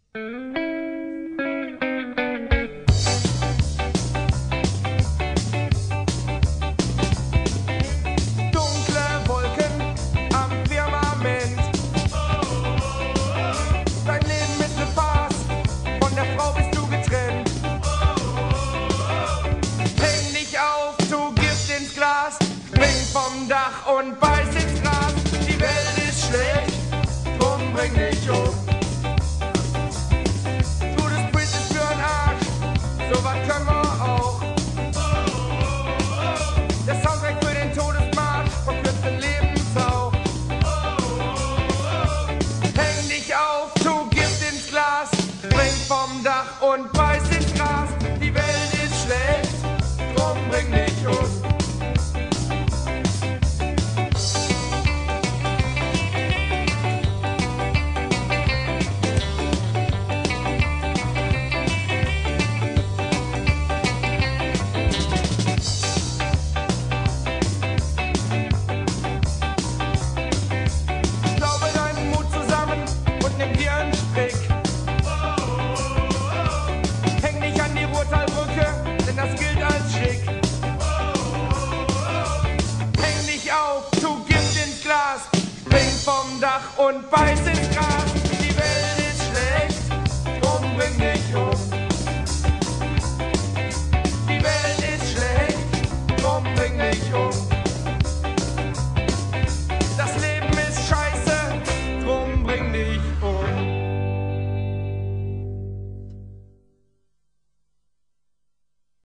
Dunkle Wolken am Firmament. Dein Leben ist ne Farce, von der Frau bist du getrennt. Häng nicht auf, tu Gift ins Glas, spring vom Dach und beiß ins Gras. Die Welt ist schlecht, drum bring dich um. Gutes Quiz ist für'n Arsch, sowas können wir auch. Der Soundtrack für den Todesmarsch verkürzt den Lebenshauch. Häng dich auf, tu Gift ins Glas, spring vom Dach und beiß ins Gras. Die Welt ist schlecht, drum bring dich um. Glaube deinen Mut zusammen und nimm dir einen Strick. Häng dich an die Ruhrtalbrücke, denn das gilt als schick. Häng dich auf, tu Gift ins Glas, spring vom Dach und beiß ins Gras. Die Welt ist schlecht, drum bring dich um.